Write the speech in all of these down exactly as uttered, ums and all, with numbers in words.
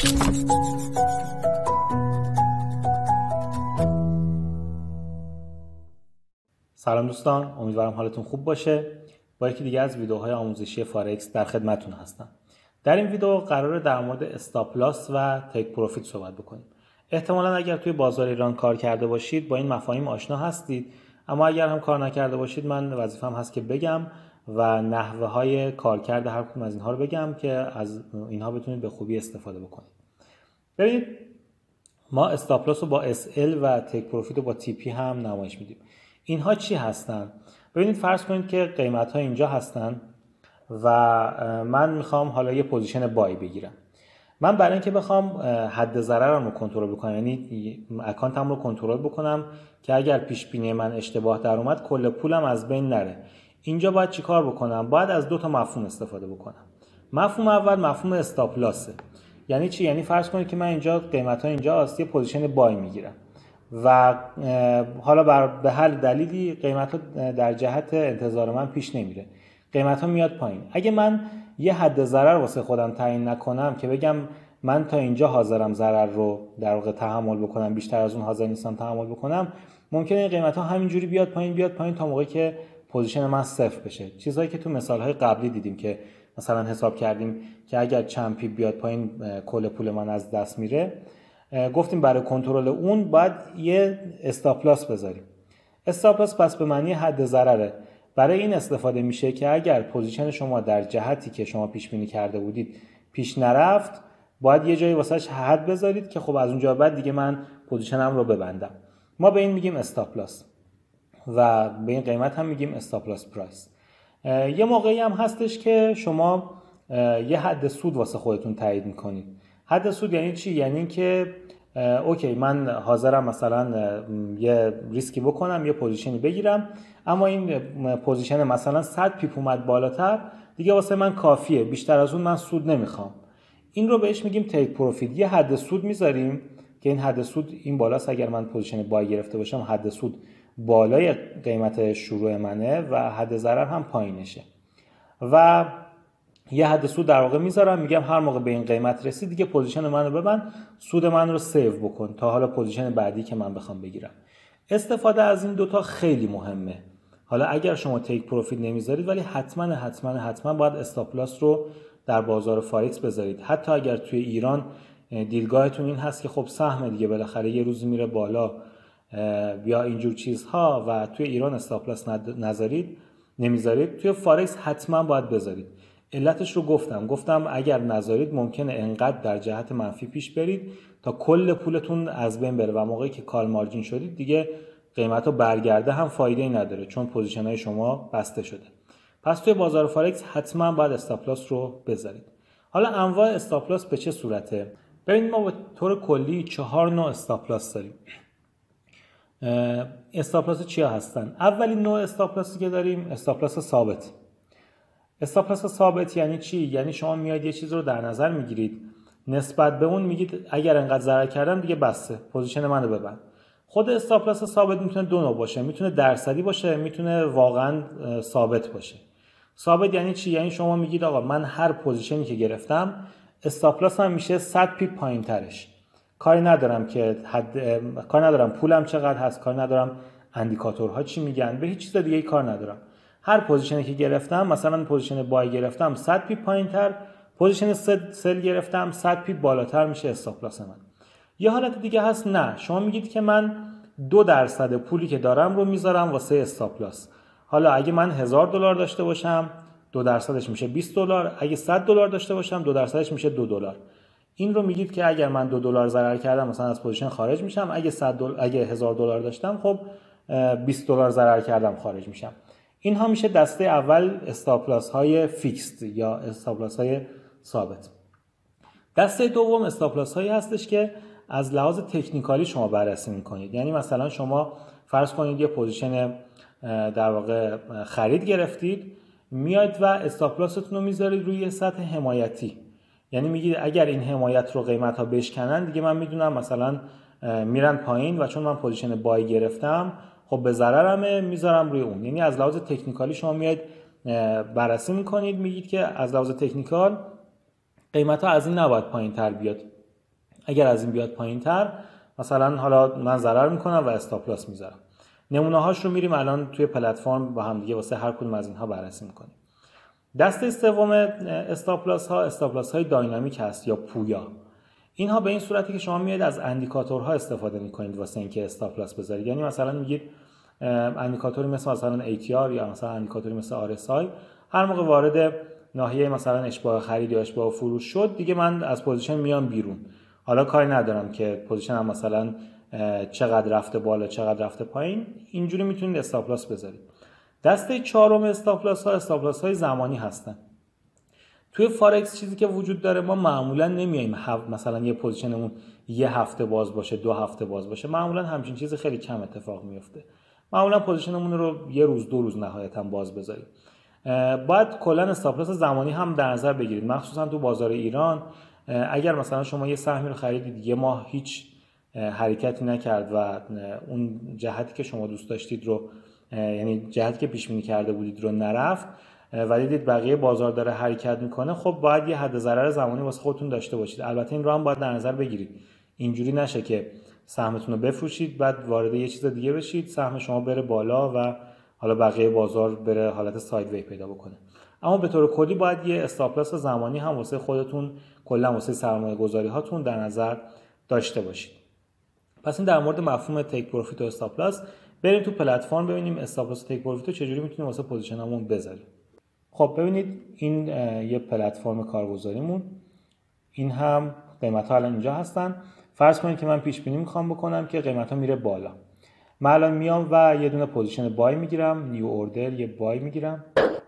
سلام دوستان، امیدوارم حالتون خوب باشه. با یکی دیگه از ویدیوهای آموزشی فارکس در خدمتتون هستم. در این ویدیو قراره در مورد استاپ لاس و تیک پروفیت صحبت بکنیم. احتمالاً اگر توی بازار ایران کار کرده باشید با این مفاهیم آشنا هستید، اما اگر هم کار نکرده باشید من وظیفه‌م هست که بگم و نحوه‌های کارکرد هر کدوم از اینها رو بگم که از اینها بتونید به خوبی استفاده بکنید. ببینید ما استاپ لاس رو با اس ال و تیک پروفیت رو با تی پی هم نمایش میدیم. اینها چی هستن؟ ببینید فرض کنید که قیمت ها اینجا هستن و من میخوام حالا یه پوزیشن بای بگیرم. من برای اینکه بخوام حد ضررم رو کنترل بکنم، یعنی اکانتم رو کنترل بکنم که اگر پیش بینی من اشتباه در اومد کل پولم از بین نره، اینجا باید چیکار بکنم؟ باید از دو تا مفهوم استفاده بکنم. مفهوم اول مفهوم استاپ لاسه. یعنی چی؟ یعنی فرض کنید که من اینجا قیمت ها اینجا است، یه پوزیشن بای میگیرم و حالا بر به هر دلیلی قیمت ها در جهت انتظار من پیش نمیره، قیمت ها میاد پایین. اگه من یه حد ضرر واسه خودم تعیین نکنم که بگم من تا اینجا حاضرم ضرر رو در واقع تحمل بکنم، بیشتر از اون حاضر نیستم تحمل بکنم، ممکنه این قیمت ها همینجوری بیاد پایین بیاد پایین تا موقعی که پوزیشن من صفر بشه. چیزایی که تو مثال های قبلی دیدیم که مثلا حساب کردیم که اگر چند پیپ بیاد پایین کل پول من از دست میره، گفتیم برای کنترل اون باید یه استاپ لاس بذاریم. استاپ لاس پس به معنی حد ضرره. برای این استفاده میشه که اگر پوزیشن شما در جهتی که شما پیش بینی کرده بودید پیش نرفت، باید یه جایی واسش حد بذارید که خب از اونجا بعد دیگه من پوزیشنم رو ببندم. ما به این میگیم استاپ لاس و به این قیمت هم میگیم استاپ لاس پرایس. یه موقعی هم هستش که شما یه حد سود واسه خودتون تعیین میکنید. حد سود یعنی چی؟ یعنی که اوکی من حاضرم مثلا یه ریسکی بکنم، یه پوزیشنی بگیرم، اما این پوزیشن مثلا صد پیپ اومد بالاتر، دیگه واسه من کافیه، بیشتر از اون من سود نمیخوام. این رو بهش میگیم تیک پروفیت. یه حد سود میذاریم که این حد سود این بالاست. اگر من پوزیشن بای گرفته باشم حد سود بالای قیمت شروع منه و حد ضرر هم پایینشه و یه حد سود در واقع میذارم، میگم هر موقع به این قیمت رسید دیگه پوزیشن من رو ببند، سود من رو سیو بکن تا حالا پوزیشن بعدی که من بخوام بگیرم. استفاده از این دوتا خیلی مهمه. حالا اگر شما تیک پروفیت نمیذارید ولی حتما حتما حتما باید استاپ لاس رو در بازار فارکس بذارید. حتی اگر توی ایران دیدگاهتون این هست که خب سهم دیگه بالاخره یه روزی میره بالا یا اینجور چیزها و توی ایران استاپ لاس نذارید نمیذارید، توی فارکس حتما باید بذارید. علتش رو گفتم گفتم اگر نذارید ممکنه انقدر در جهت منفی پیش برید تا کل پولتون از بین بره و موقعی که کال مارجین شدید دیگه قیمتا برگرده هم فایده‌ای نداره چون پوزیشن های شما بسته شده. پس توی بازار فارکس حتما باید استاپ لاس رو بذارید. حالا انواع استاپ لاس به چه صورته؟ ببینید ما به طور کلی چهار نوع استاپ لاس داریم. استاپ لاس چیا هستن؟ اولین نوع استاپ لاسی که داریم استاپ لاس ثابت. استاپ لاس ثابت یعنی چی؟ یعنی شما میاد یه چیز رو در نظر میگیرید، نسبت به اون میگید اگر انقدر ضرر کردم دیگه بسته، پوزیشن منو ببند. خود استاپ لاس ثابت میتونه دو نوع باشه، میتونه درصدی باشه، میتونه واقعا ثابت باشه. ثابت یعنی چی؟ یعنی شما میگید آقا من هر پوزیشنی که گرفتم استاپ لاس هم میشه صد پیپ پایینترش. کاری ندارم که حد کار ندارم پولم چقدر هست، کار ندارم اندیکاتورها چی میگن، به هیچ چیز دیگه کار ندارم. هر پوزیشنی که گرفتم، مثلا پوزیشن بای گرفتم صد پیپ پایینتر، پوزیشن سل گرفتم صد پیپ بالاتر، میشه استاپ لاس من. یه حالت دیگه هست نه، شما میگید که من دو درصد پولی که دارم رو میذارم واسه استاپ لاس. حالا اگه من هزار دلار داشته باشم دو درصدش میشه بیست دلار، اگه صد دلار داشته باشم دو درصدش میشه دو دلار. این رو میگید که اگر من دو دلار ضرر کردم مثلا از پوزیشن خارج میشم، اگه صد دلار اگه هزار دلار داشتم خب بیست دلار ضرر کردم خارج میشم. اینها میشه دسته اول استاپ لاس های فیکسد یا استاپ لاس های ثابت. دسته دوم استاپ لاس هایی هستش که از لحاظ تکنیکالی شما بررسی میکنید. یعنی مثلا شما فرض کنید یه پوزیشن در واقع خرید گرفتید، میاید و استاپ لاستون رو میذارید روی سطح حمایتی. یعنی میگید اگر این حمایت رو قیمت ها بشکنن دیگه من میدونم مثلا میرن پایین و چون من پوزیشن بای گرفتم خب به ضررمه، میذارم روی اون. یعنی از لحاظ تکنیکالی شما میاید بررسی میکنید، میگید که از لحاظ تکنیکال قیمت ها از این نباید پایین تر بیاد اگر از این بیاد پایین‌تر مثلا حالا من ضرر میکنم و استاپ لاس میذارم. نمونه هاش رو میریم الان توی پلتفرم با هم دیگه واسه هر کدوم از اینها بررسی میکنیم. دسته سوم استاپ لاس ها استاپ لاس های داینامیک هست یا پویا. اینها به این صورتی که شما میاد از اندیکاتورها استفاده میکنید واسه اینکه استاپ لاس بذارید. یعنی مثلا میگید اندیکاتوری مثل مثلا ای تی آر یا مثلا اندیکاتوری مثل آر اس آی هر موقع وارد ناحیه مثلا اشباع خرید یا اشباع فروش شد دیگه من از پوزیشن میام بیرون. حالا کاری ندارم که پوزیشنم مثلا چقدر رفته بالا چقدر رفته پایین، اینجوری میتونید استاپ لاس بذارید. دسته چهارم استاپ لاس ها استاپ لاس های زمانی هستن. توی فارکس چیزی که وجود داره ما معمولا نمیایم مثلا یه پوزیشنمون یه هفته باز باشه دو هفته باز باشه، معمولا همچین چیز خیلی کم اتفاق میفته. معمولا پوزیشنمون رو یه روز دو روز نهایتا باز بذاریم. باید کلا استاپ لاس زمانی هم در نظر بگیرید، مخصوصا تو بازار ایران. اگر مثلا شما یه سهمی رو خریدید یه ماه هیچ حرکتی نکرد و اون جهتی که شما دوست داشتید رو، یعنی جهتی که پیش بینی کرده بودید رو نرفت و دیدید بقیه بازار داره حرکت میکنه، خب باید یه حد ضرر زمانی واسه خودتون داشته باشید. البته این رو هم باید در نظر بگیرید، اینجوری نشه که سهمتون رو بفروشید بعد وارد یه چیز دیگه بشید، سهم شما بره بالا و حالا بقیه بازار بره حالت سایدوی پیدا بکنه. اما به طور کلی باید یه استاپ لاس زمانی هم واسه خودتون کلا واسه سرمایه گذاری هاتون در نظر داشته باشید. پس این در مورد مفهوم تیک پروفیت و استاپ لاس. بریم تو پلتفرم ببینیم استاپ لاس و تیک پروفیت رو چجوری میتونیم واسه پوزیشنمون بذاریم. خب ببینید این یه پلتفرم کارگزاریمون، این هم قیمت‌ها الان اینجا هستن. فرض کنید که من پیش بینی میخوام بکنم که قیمت‌ها میره بالا. من الان میام و یه دونه پوزیشن بای میگیرم، نیو اوردر یه بای میگیرم.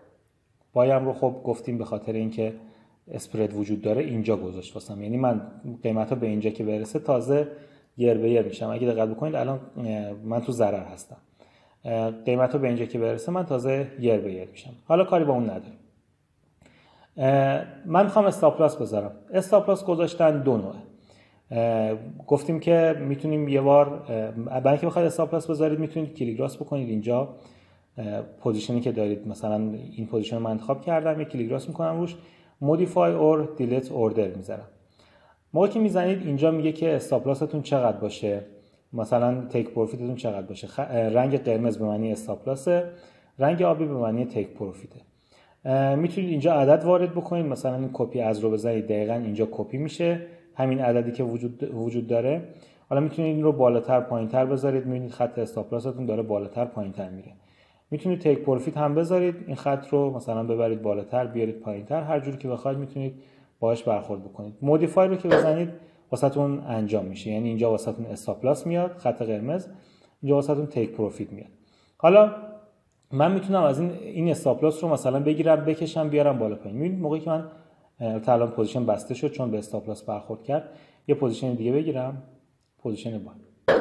بایم رو خب گفتیم به خاطر اینکه اسپرد وجود داره اینجا گذاشت واسم، یعنی من قیمت‌ها به اینجا که برسه تازه یر به یر میشم. اگه دقت بکنید الان من تو ضرر هستم، قیمت‌ها به اینجا که برسه من تازه یر به یر میشم. حالا کاری با اون نداریم. من میخوام استاپ لاس بذارم. استاپ لاس گذاشتن دو نوعه. گفتیم که میتونیم یه بار برای اینکه بخواید استاپ لاس بذارید میتونید کلیک راست بکنید اینجا پوزیشنی که دارید، مثلا این پوزیشن رو من انتخاب کردم، یک کلیک راست میکنم روش مودیفای اور دیلیت اوردر میذارم. موقعی که میزنید اینجا میگه که استاپ لاستون چقدر باشه، مثلا تیک پروفیتتون چقدر باشه. خ... رنگ قرمز به معنی استاپ لاسه، رنگ آبی به معنی تیک پروفیته. میتونید اینجا عدد وارد بکنید، مثلا این کپی از رو بزنید دقیقاً اینجا کپی میشه همین عددی که وجود وجود داره. حالا میتونید این رو بالاتر پایینتر بذارید، میبینید خط استاپ لاستون داره بالاتر پایینتر میره. میتونید تیک پروفیت هم بذارید، این خط رو مثلا ببرید بالاتر بیارید پایینتر، هر جوری که بخواید میتونید باهاش برخورد بکنید. مودیفای رو که بزنید واسهتون انجام میشه، یعنی اینجا واسهتون استاپ لاس میاد خط قرمز، اینجا واسهتون تیک پروفیت میاد. حالا من میتونم از این این استاپ لاس رو مثلا بگیرم بکشم بیارم بالا پایین. میبینید موقعی که من الان پوزیشن بسته شد چون به استاپ لاس برخورد کرد، یه پوزیشن دیگه بگیرم، پوزیشن بای.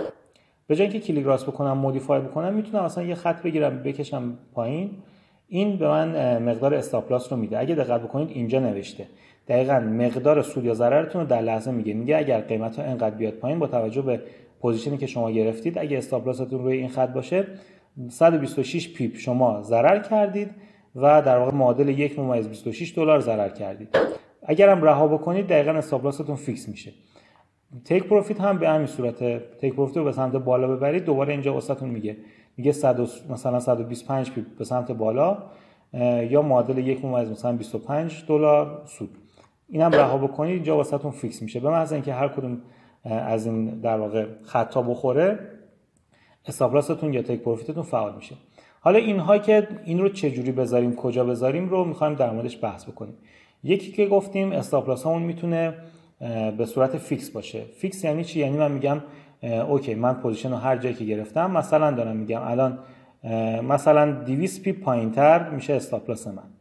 به جای اینکه کلیک راست بکنم مودیفای بکنم میتونم مثلا یه خط بگیرم بکشم پایین، این به من مقدار استاپ لاس رو میده. اگه دقت بکنید اینجا نوشته دقیقاً مقدار سود یا ضررتون رو در لحظه میگه. میگه اگر قیمت ها اینقدر بیاد پایین با توجه به پوزیشنی که شما گرفتید، اگه استاپ لاستون روی این خط باشه صد و بیست و شش پیپ شما ضرر کردید و در واقع معادل یک ممیز بیست و شش دلار ضرر کردید. اگر هم رها بکنید دقیقاً استاپ لاستون فیکس میشه. تیک پروفیت هم به همین صورته، تیک پروفیت رو به سمت بالا ببرید، دوباره اینجا واسهتون میگه میگه صد مثلا صد و بیست و پنج پیپ به سمت بالا یا معادل یک ممیز مثلا بیست و پنج دلار سود. اینم رها بکنید اینجا واسهتون فیکس میشه. به محض اینکه هر کدوم از این در واقع خطا بخوره استاپ لاستون یا تیک پروفیتتون فعال میشه. حالا اینها که این رو چه جوری بذاریم کجا بذاریم رو میخوایم در موردش بحث بکنیم. یکی که گفتیم استاپ لاس همون میتونه به صورت فیکس باشه. فیکس یعنی چی؟ یعنی من میگم اوکی من پوزیشن رو هر جایی که گرفتم مثلا دارم میگم الان مثلا دویست پیپ پایینتر میشه استاپ لاس من.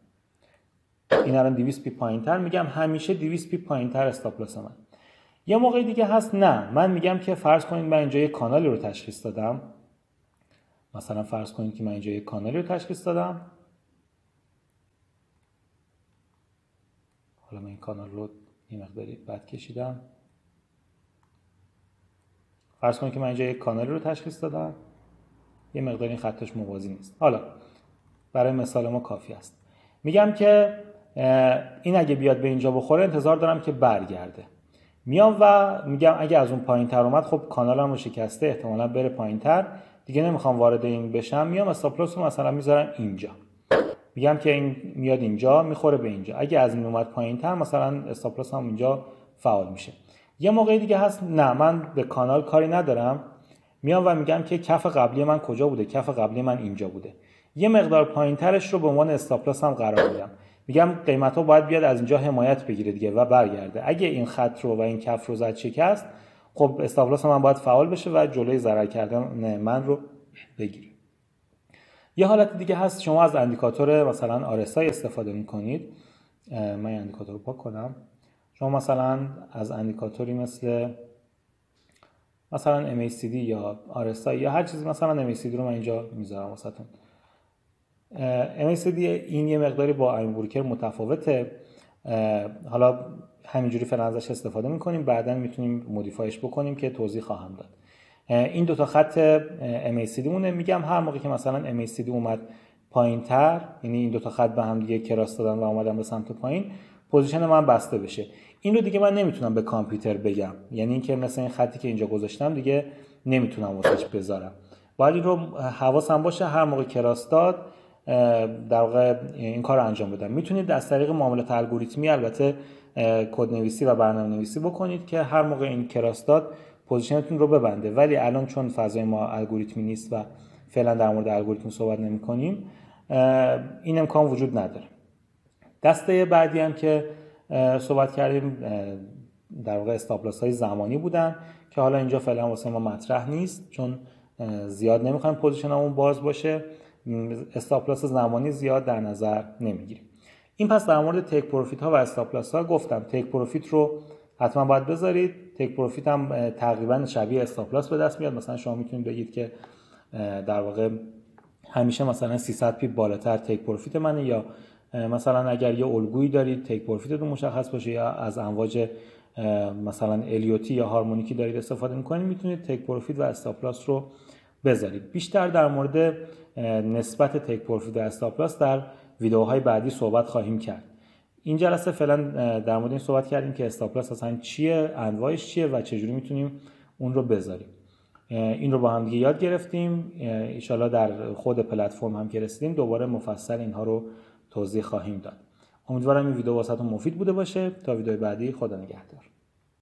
این الان دویست پیپ پایینتر میگم همیشه دویست پیپ پایینتر استاپ لاس من. یه موقع دیگه هست نه، من میگم که فرض کنید من اینجا یه کانالی رو تشخیص دادم. مثلا فرض کنید که من اینجا یه کانالی رو تشخیص دادم. حالا من این کانال رو یه مقداری بد کشیدم. فرض کنید که من اینجا یک کانالی رو تشخیص دادم، یه مقداری این خطش موازی نیست. حالا برای مثال ما کافی است. میگم که این اگه بیاد به اینجا بخوره انتظار دارم که برگرده. میام و میگم اگه از اون پایین تر اومد خب کانالم رو شکسته، احتمالا بره پایین تر، دیگه نمیخوام وارد این بشم، میام استاپ لاس رو مثلا میذارم اینجا، میگم که این میاد اینجا میخوره به اینجا، اگه از این اومد پایین تر مثلا استاپ لاس هم اینجا فعال میشه. یه موقع دیگه هست نه من به کانال کاری ندارم، میام و میگم که کف قبلی من کجا بوده، کف قبلی من اینجا بوده، یه مقدار پایین ترش رو به عنوان استاپ لاس هم قرار میدم، میگم قیمت ها باید بیاد از اینجا حمایت بگیره دیگه و برگرده، اگه این خط رو و این کف رو زد شکست خب استاپ لاس من باید فعال بشه و جلوی ضرر کردن من رو بگیره. یه حالت دیگه هست شما از اندیکاتور مثلا آر اس آی استفاده میکنید، من این اندیکاتور رو پاک کنم، شما مثلا از اندیکاتوری مثل مثلا ام ای سی دی یا آر اس آی یا هر چیزی، مثلا ام ای سی دی رو من اینجا میذارم واسهتون. ام ای سی دی این یه مقداری با ایم بروکر متفاوته، حالا همینجوری فعلا ازش استفاده میکنیم، بعدا میتونیم مودیفایش بکنیم که توضیح خواهم داد. این دو تا خط ام ای سی دی مونه، میگم هر موقع که مثلا ام ای سی دی اومد پایینتر، یعنی این دو تا خط به هم دیگه کراس دادن و اومدن به سمت پایین، پوزیشن من بسته بشه. این رو دیگه من نمیتونم به کامپیوتر بگم، یعنی اینکه مثلا این خطی که اینجا گذاشتم دیگه نمیتونم واسش بذارم، باید این رو حواسم باشه هر موقع کراس داد در واقع این کار رو انجام بدم. میتونید از طریق معاملات الگوریتمی البته کد نویسی و برنامه نویسی بکنید که هر موقع این کراس داد پوزیشنتون رو ببنده، ولی الان چون فضای ما الگوریتمی نیست و فعلا در مورد الگوریتم صحبت نمی کنیم این امکان وجود نداره. دسته بعدی هم که صحبت کردیم در واقع استاپ لاس های زمانی بودن که حالا اینجا فعلا واسه ما مطرح نیست چون زیاد نمیخوایم پوزیشنمون باز باشه، استاپ لاس زمانی زیاد در نظر نمیگیریم. این پس در مورد تیک پروفیت ها و استاپ لاس ها گفتم. تیک پروفیت رو حتما باید بذارید، تیک پروفیت هم تقریبا شبیه استاپ لاس به دست میاد. مثلا شما میتونید بگید که در واقع همیشه مثلا سیصد پیپ بالاتر تیک پروفیت منه، یا مثلا اگر یه الگویی دارید تیک پروفیتتون مشخص باشه، یا از امواج مثلا الیوتی یا هارمونیکی دارید استفاده میکنید، میتونید تیک پروفیت و استاپ لاس رو بذارید. بیشتر در مورد نسبت تیک پروفیت و استاپ لاس در ویدیوهای بعدی صحبت خواهیم کرد. این جلسه فعلا در مورد این صحبت کردیم که استاپ لاس اصلا چیه، انواعش چیه و چجوری میتونیم اون رو بذاریم. این رو با هم دیگه یاد گرفتیم، ان شاءالله در خود پلتفرم هم که رسیدیم دوباره مفصل اینها رو توضیح خواهیم داد. امیدوارم این ویدیو واسهتون مفید بوده باشه. تا ویدیو بعدی، خدا نگهدار.